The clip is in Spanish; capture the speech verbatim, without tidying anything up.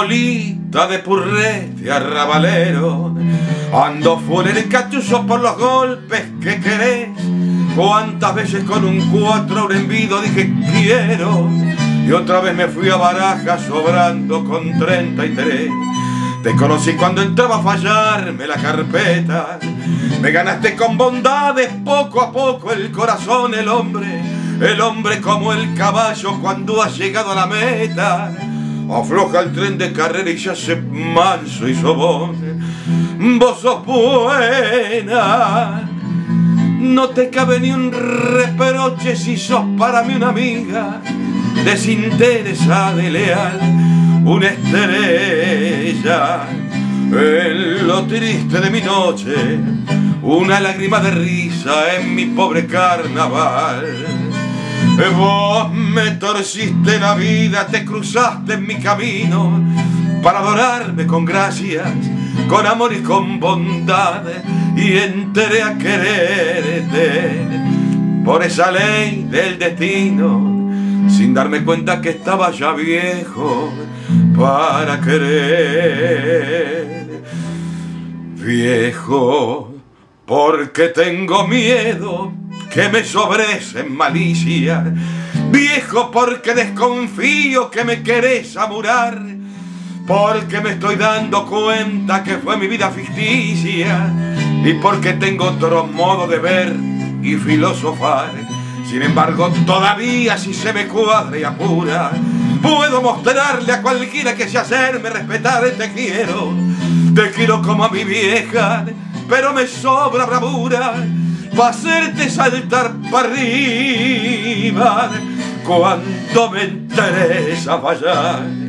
bolita de purrete arrabalero, ando fuera en el cachuzo por los golpes que querés. Cuántas veces con un cuatro un envido dije quiero, y otra vez me fui a Baraja sobrando con treinta y tres. Te conocí cuando entraba a fallarme la carpeta, me ganaste con bondades poco a poco el corazón, el hombre, el hombre como el caballo cuando ha llegado a la meta. Afloja el tren de carrera y se hace manso y sobón. Vos sos buena, no te cabe ni un reproche si sos para mí una amiga desinteresada y leal, una estrella en lo triste de mi noche, una lágrima de risa en mi pobre carnaval. Vos me torciste la vida, te cruzaste en mi camino para adorarme con gracias, con amor y con bondad, y entré a quererte por esa ley del destino, sin darme cuenta que estaba ya viejo para querer. Viejo porque tengo miedo que me sobresen malicia, viejo porque desconfío que me querés amurar, porque me estoy dando cuenta que fue mi vida ficticia, y porque tengo otro modo de ver y filosofar. Sin embargo, todavía si se me cuadra y apura, puedo mostrarle a cualquiera que sé hacerme respetar. Te quiero, te quiero como a mi vieja, pero me sobra bravura pa' hacerte saltar para arriba cuando me interesa fallar.